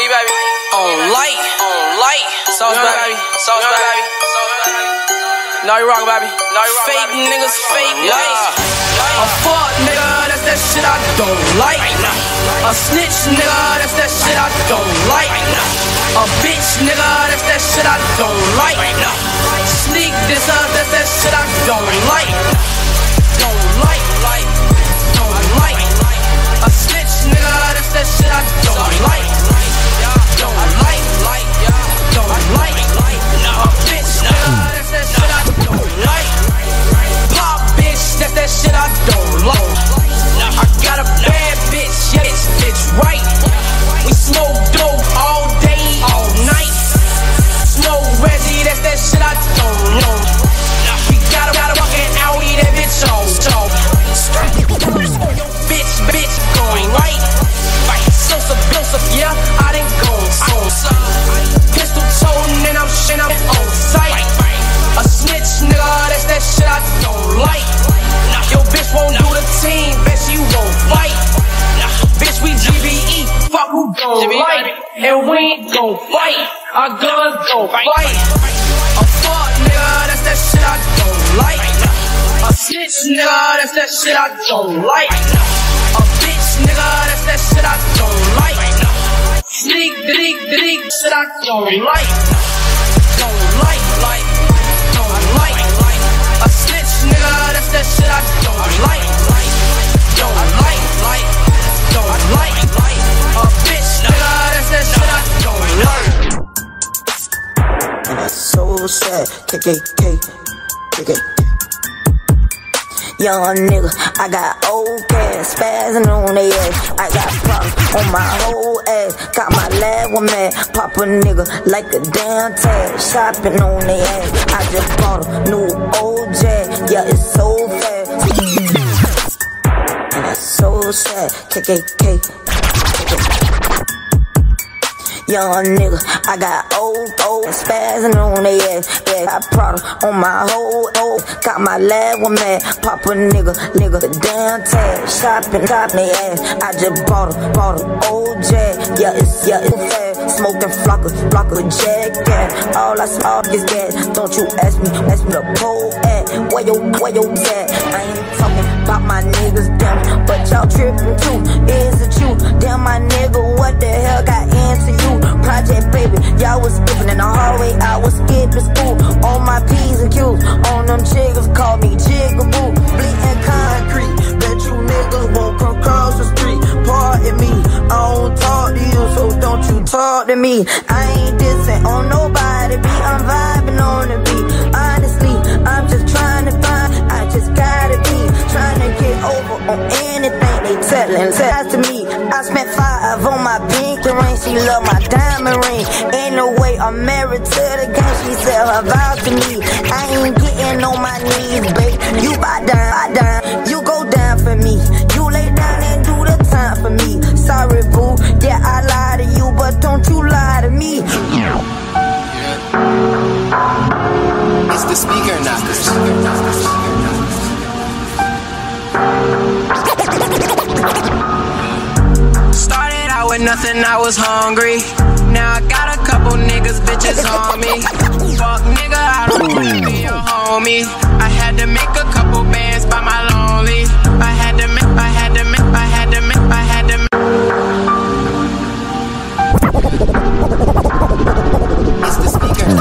baby. On light. Sauce, baby. Sauce, baby. Now you rock, baby. Fake niggas, fake lights. A fuck nigga, that's that shit I don't like. A snitch nigga, that's that shit I don't like. A bitch nigga, that's that shit I don't like. Sneak this up, that's that shit I don't like. Don't like. A snitch nigga, that's that shit I don't like. Don't like. A bitch nigga, that's that shit I don't like. Pop bitch, that's that shit I don't like. I got a bad bitch, yeah, bitch right. We smoke dope all day, all night. Smoke Reggie, that's that shit I don't know. We got a fucking Audi, that bitch all talk. Bitch going right. So explosive, yeah, I done gone so. Pistol toting and I'm on sight. A snitch nigga, that's that shit I don't like. Yo bitch won't do the team, bet you won't fight. Bitch we GBE, fuck who don't like. And we ain't gon' fight, our guns gon' fight. A fuck nigga, that's that shit I don't like. A snitch nigga, that's that shit I don't like. A bitch nigga, that's that shit I don't like. Sneak, shit I don't like. Don't like. A snitch nigga, that's that shit I don't like. Don't like. A bitch nigga, that's that shit I don't like. And that's so sad. KKK. Young nigga, I got old cash, spazzing on they ass. I got problems on my whole ass. Got my lab one mad, pop a nigga like a damn tag. Shopping on they ass. I just bought a new old Jag. Yeah, it's so fast. And that's so sad. KKK. Young nigga, I got old spazzing on they ass. Yeah, got product on my whole got my lab one mad, pop a nigga, the damn tag. Shopping they ass. I just bought a old Jag. Yeah, it's fast. Smoking flocker Jag gas. All I smell is gas. Don't you ask me the pole at. Where your gas? I ain't talking about my niggas, damn, but y'all tripping too. Is it you? Damn, my nigga, what the hell got into you? Project baby, y'all was skipping in the hallway, I was skipping school. On my P's and Q's, on them chiggers, call me Jigaboo. Bleeding concrete, bet you niggas won't come cross the street. Pardon me, I don't talk to you, so don't you talk to me. I ain't dissing on nobody, I'm vibing on the beat. Honestly, I'm just trying to find, I just gotta be trying to get over on anything they telling lies to me. I spent 5 on my pinky ring, she love my diamond ring. Ain't no way I'm married to the game, she said her vow to me. I ain't getting on my knees, babe. You bow down, you go down for me. You lay down and do the time for me. Sorry boo, yeah I lie to you, but don't you lie to me. It's the speaker knockers. Started out with nothing, I was hungry. Now I got a couple niggas, bitches on me. Fuck nigga, I don't wanna be your homie. I had to make a couple bands by my lonely. I had to make. It's the speaker.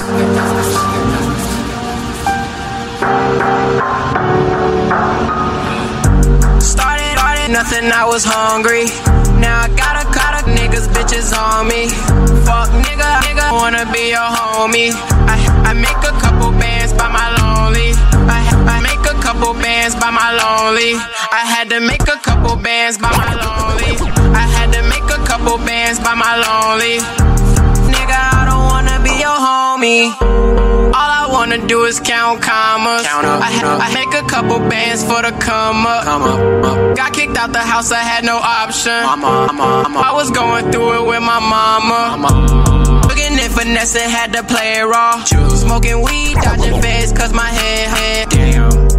Started nothing, I was hungry. Now I got a niggas, bitches on me. Fuck nigga, wanna be your homie. I make a couple bands by my lonely. I make a couple bands by my lonely. I had to make a couple bands by my lonely. I had to make a couple bands by my lonely. Nigga, I don't wanna be your homie. All I wanna do is count commas. I make a couple bands for the come up. Got kicked out the house, I had no option. I was going through it with my mama. Looking at finesse and had to play it raw. Smoking weed, dodging feds cause my head. When I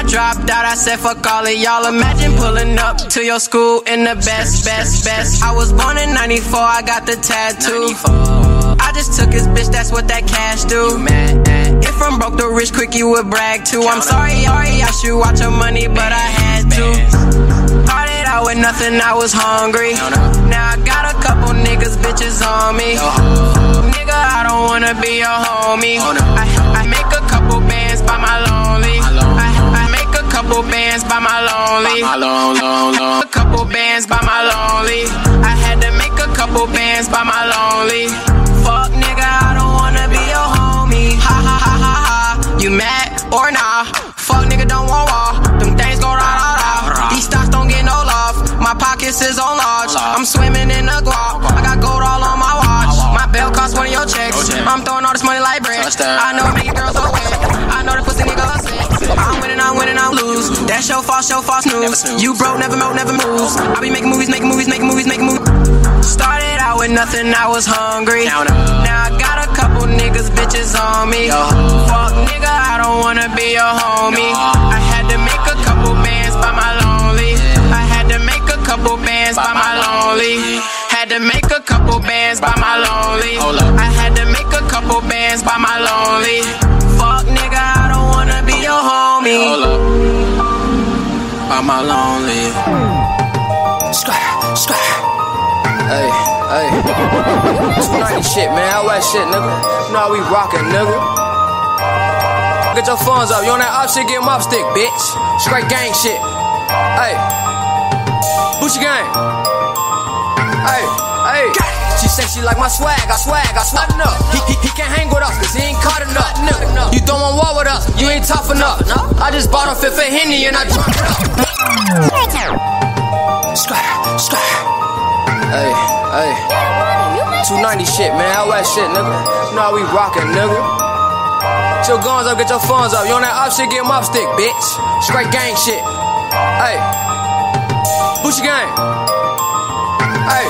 dropped out, I said fuck all of y'all. Imagine pulling up to your school in the best. I was born in 94, I got the tattoo. I just took his bitch, that's what that cash do. If from broke to rich quick, you would brag too. I'm sorry, I should watch your money, but I had to. Started out with nothing, I was hungry. Now I got a couple niggas, bitches on me. Nigga, I don't wanna be your homie. I make a couple bands by my lonely. I make a couple bands by my lonely. A couple bands by my lonely. I had to make a couple bands by my lonely. Fuck nigga, I don't wanna be your homie. Ha ha ha ha ha. You mad or nah? Fuck nigga, don't want war. Them things go rah. These stocks don't get no love. My pockets is on large. I'm swimming in the guap. I got gold all on my watch. My belt cost one of your checks. I'm throwing all this money like bread. I know it make girls so wet. I know the pussy nigga upset. I'm winning, I lose. That's your fault, snooze. You broke, never moves. I be making movies. Started out with nothing, I was hungry. Now I got a couple niggas, bitches on me. Fuck nigga, I don't wanna be your homie. I had to make a couple bands by my lonely. I had to make a couple bands by my lonely. Had to make a couple bands by my lonely. I had to make a couple bands by my lonely. Fuck nigga, I don't wanna be your homie. By my lonely. Hey. 290 shit, man. How that shit, nigga? You know how we rockin', nigga. Get your phones up. You on that up shit, get 'em up stick, bitch. Straight gang shit. Hey. Boosie gang. Hey. She said she like my swag. I swag enough. He can't hang with us, cause he ain't caught enough. You don't want war with us, you ain't tough enough. I just bought a fifth of Henny and I drunk it up. Hey. 290 shit, man. How that shit, nigga? You know how we rockin', nigga. Get your guns up, get your phones up. You on that up shit, get 'em up stick, bitch. Straight gang shit. Hey. Boosie gang. Hey.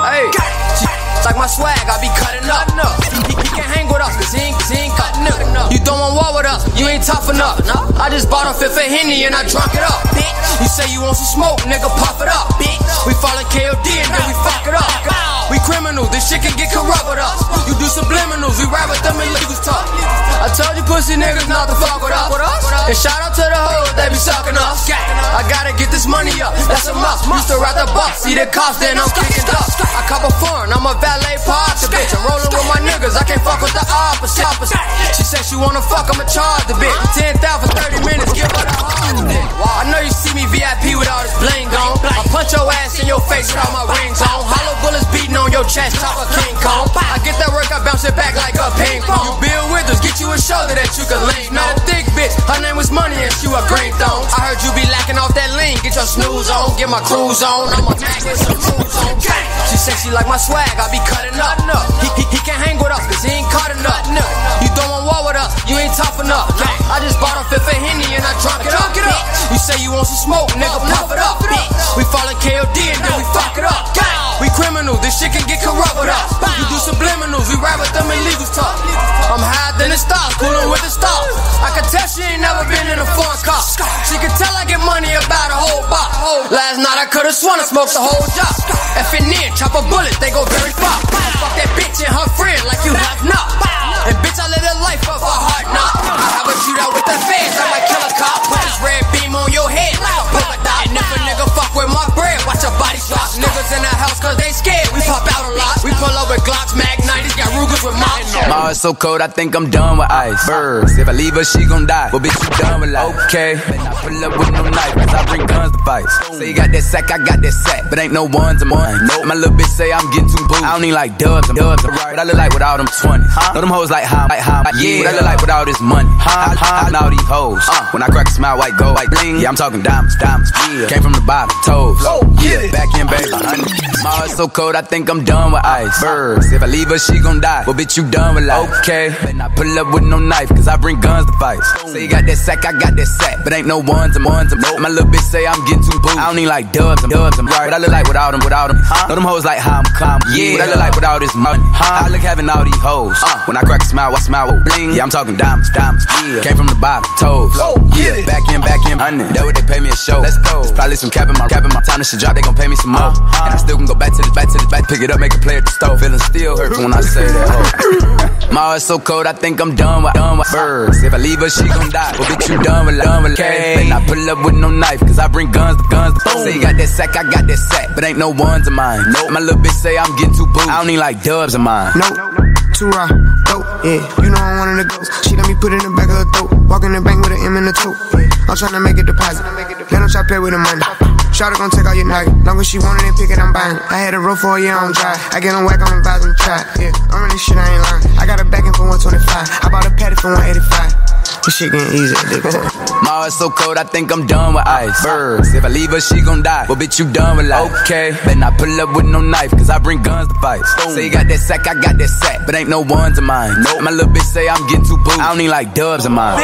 Like my swag, I be cutting up. He can't hang with us, cause he ain't cutting up. You don't want war with us, you ain't tough enough. I just bought a fifth of Henny and I drunk it up, bitch. You say you want some smoke, nigga, puff it up, bitch. We fall in KOD and then we fuck it up. We criminals, this shit can get corrupt with us. You do subliminals, we rap with them illegal talk. I told you pussy niggas not to fuck with us. And shout out to the hoes, they be sucking us. I gotta get this money up, that's a must. Used to ride the bus, see the cops, then I'm kicking dust. I cop a foreign, I'm a valet parker, bitch. I'm rolling with my niggas, I can't fuck with the opposite. She said she wanna fuck, I'ma charge the bitch. 10,000 for 30 minutes, give her the hard dick. I know you see me VIP with all this bling on. I punch your ass in your face with all my rings on. Hollow bullets beating on your chest, top of King Kong. I get that work, I bounce it back like a ping pong. You build with us, get you a shoulder that you can lean. Not a thick bitch, her name was Money and she was green thong. I heard you be lacking off that lean, get your snooze on, get my cruise on. I'm a Mac with some moves on. She said she like my swag, I be cutting up. He can't hang with us, cause he ain't caught enough. You don't want war with us, you ain't tough enough. I just bought a fifth of Henny and I drunk it up. You say you want some smoke, nigga, puff it up. We fall in KOD and then we fuck it up. We criminals, this shit can get corrupt with us. You do subliminals, we rap with them illegals talk. I'm higher than the stars, coolin' with the stars. I can tell she ain't never been in a foreign car. She can tell I get money about a whole bar. Last night I could've sworn I smoked the whole job. Effing in, chop a bullet, they go very far. Fuck that bitch and her friend like you have not. And bitch, I live a life of a hard knock. I have a shootout with the feds, I might kill a cop. Put this red beam on your head like a polka dot. And if a nigga fuck with my bread, watch your body shot. Niggas in the house cause they scared, we pop out a lot. We pull up with Glocks, Mag 90s, got Rugers with mine. Ma, it's so cold, I think I'm done with ice. Birds, if I leave her, she gon' die. Well, bitch, you done with life. Okay, I pull up with no knife, cause I bring guns to fight. Say you got that sack, I got that sack, but ain't no ones in mine. Nope. My little bitch say I'm getting too booed. I don't need like dubs, I'm right. But I look like with all them 20s. Know them hoes like how, yeah. But I look like with all this money. And all these hoes. When I crack a smile, white gold, white bling. Yeah, I'm talking diamonds. Yeah. Came from the bottom, toes. Yeah, back in, baby. Ma, it's so cold, I think I'm done with ice. Birds, if I leave her, she gon' die. Well, bitch, you done with life. life. Okay, better not pull up with no knife, cause I bring guns to fight. Say you got that sack, I got that sack, but ain't no ones. Nope. My little bitch say I'm getting too booed. I don't need like dubs, I'm right. What I look like without them, Know them hoes like how I'm calm. Yeah, what I look like without this money. I look having all these hoes. When I crack a smile, I smile with bling. Yeah, I'm talking diamonds. Yeah. Came from the bottom, toes. Yeah, back in, honey. That what they pay me a show. Let's go. It's probably some cap in my time. This shit drop, they gon' pay me some more. And I still can go back to this, pick it up, make a play at the stove. Feeling still hurt when I say that. Oh. My heart's so cold, I think I'm done with birds. If I leave her, she gon' die. Well, bitch, you done with okay. Better not pull up with no knife, cause I bring guns. Say you got that sack, I got that sack, but ain't no ones of mine. Nope. My little bitch say I'm getting too booed. I don't need like dubs of mine. Nope. Too raw, dope, yeah. You know I'm one of the ghosts. She let me put it in the back of her throat. Walk in the bank with an M in the tote. Yeah. I'm tryna make a deposit. Let them try to play with the money. Shawty gon' take all your nugget. Long as she want it and pick it, I'm buying it. I had a roll for a year on dry. I get on whack on the vibes and try. Yeah, I'm really shit, I ain't lying. I got a backing for 125. I bought a patty for 185. This shit getting easy, my heart's so cold, I think I'm done with ice. Birds, if I leave her, she gon' die. Well, bitch, you done with life. Okay, better not pull up with no knife, cause I bring guns to fight. Say you got that sack, I got that sack, but ain't no ones of mine. Nope. My little bitch say I'm getting too booed. I don't need like dubs of mine.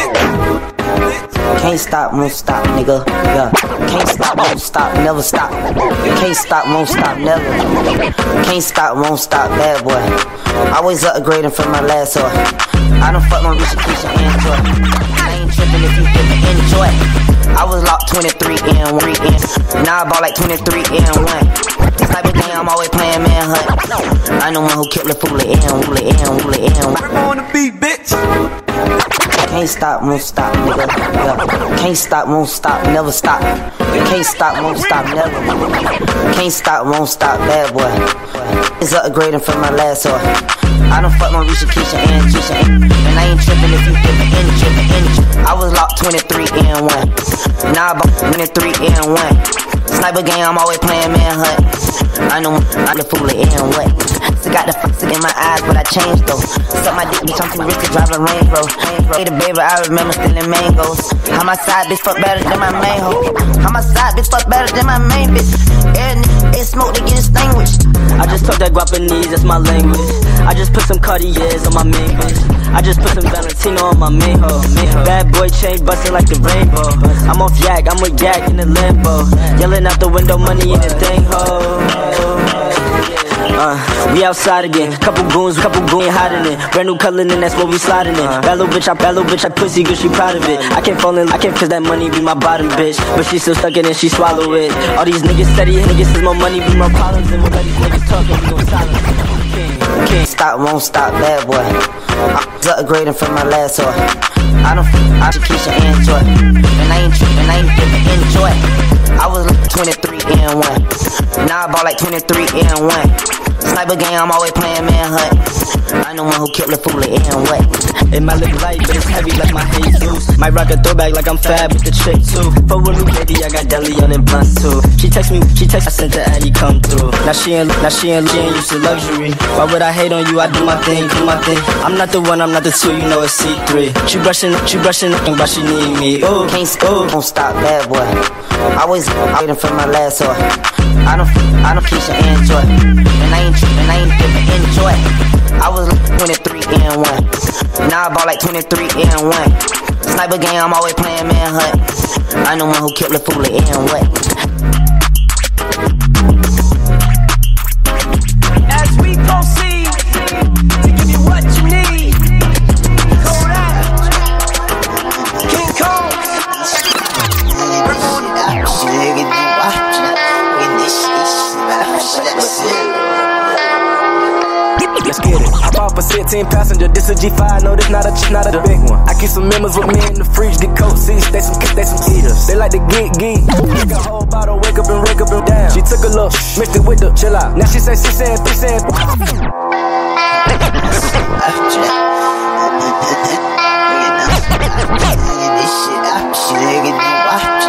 Can't stop, won't stop, nigga. Yeah. Can't stop, won't stop, never stop. Can't stop, won't stop, never. Can't stop, won't stop, bad boy. Always upgrading from my last one. I done fuck my Risha Keisha Android. I ain't tripping if you didn't enjoy. I was locked 23 and 1. Now I bought like 23 and 1. This type of game, I'm always playing manhunt. I know one who killed the fool in. We're on the beat, bitch. Can't stop, won't stop, nigga. Yeah. Can't stop, won't stop, never stop. Can't stop, won't stop, never. Can't stop, won't stop, bad boy. It's upgrading from my last one. I done fuck my Risha Keisha and I ain't tripping if you didn't enjoy. I was locked 23 and 1. Now I bought 23 and 1. Sniper game, I'm always playing manhunt. I know I'm the fool in what. Still got the fuck in my eyes, but I changed though. Suck my dick, bitch, I'm too rich to drive a Range Rover. Hey, the baby, I remember stealing mangoes. How my side bitch fuck better than my main hoe. How my side bitch fuck better than my main bitch. Air smoke to get extinguished. I just talk that Guapanese, that's my language. I just put some Cartiers on my main bitch. I just put some Valentino on my main hoe. Bad boy chain bustin' like the rainbow. I'm off yak, I'm with yak in the Lambo. Yelling out the window, money in the thing ho. We outside again. Couple goons hiding in. Brand new color, and that's what we sliding in. Bad little bitch, I pussy, cause she proud of it. I can't fall in, cause that money be my bottom bitch. But she still stuck in and she swallow it. All these niggas steady, niggas says more money be more problems. And when all these niggas talking, we gon' silence. Can't stop, won't stop, bad boy. I was upgrading from my last one. I done fuck Keisha Android. And I ain't tripping, I ain't giving enjoy. I was like 23 and 1. Now I bought like 23 and 1. Sniper game, I'm always playing manhunt. I know one who killed the fool in what. It might look light, but it's heavy like my Jesus. Might rock a throwback like I'm fab with the chick too. For a new baby, I got deli on and blunts too. She text me, I sent her Addy come through. Now she ain't used to luxury. Why would I hate on you? I do my thing. I'm not the one, I'm not the two, you know it's C3. She brushing, but she need me. Ooh, can't stop, won't stop, bad boy. Always waiting for my last one. I don't Keisha Android. And I ain't giving enjoy. I was like 23 and 1. Now I bought like 23 and 1. Sniper game, I'm always playing manhunt. I know one who killed the fool in what. As we proceed to give you what you need. Kodak, King Kong. Let's get it. I bought for 16 passenger. This a G5. No, this not a big one. I keep some members with me in the fridge. Get cold seats. They some eaters. They like to get geek. Drink a whole bottle. Wake up and down. She took a look, mixed it with the chill out. Now she say 3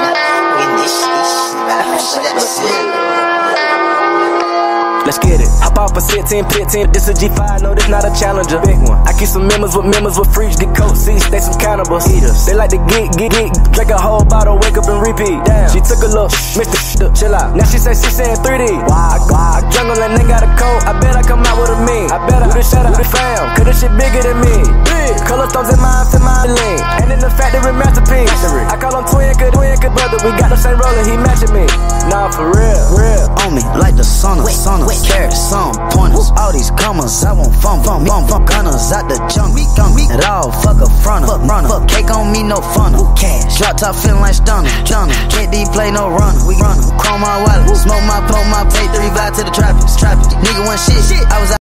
Let's get it. Pop off a 16, 15. This a G5, no, this not a challenger. Big one. I keep some members with freaks, get coat seats, they some cannibals. Eaters. They like to get, drink a whole bottle, wake up and repeat. Damn. She took a look, Mr. Chill out. Now she say she saying 3D. I jungle and they got a coat. I bet I come out with a mean. I bet I do the shut up, do the fam. Cause this shit bigger than me. Big. Color stones in my lean. And in the factory masterpiece. I call him twin, good brother. We got the same roller, he matching me. Nah, for real. On me like the sunners, carrots, some pointers. All these commas, I won't fun gunners out the jungle. It all fuck a fronter, fuck cake on me, no funnel. Cash, drop top feeling like stunner. Can't D play no runner. We runner, chrome my wallet, smoke my plate, 3 vibe to the traffic. Nigga want shit, I was out.